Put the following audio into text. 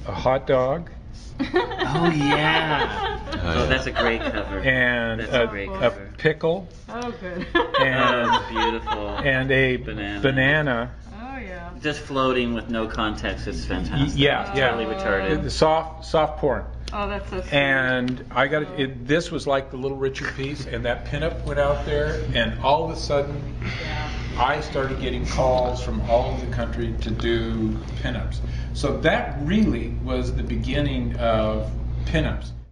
a hot dog. Oh yeah. Oh, that's a great cover. And that's a great cover. Pickle. Oh, good. And oh, beautiful. And a banana. Oh yeah. Just floating with no context. It's fantastic. Yeah, it's yeah. Totally retarded. Soft porn. Oh, that's so sweet. And I got it. This was like the Little Richard piece, and that pinup went out there, and all of a sudden, I started getting calls from all over the country to do pinups. So that really was the beginning of pinups.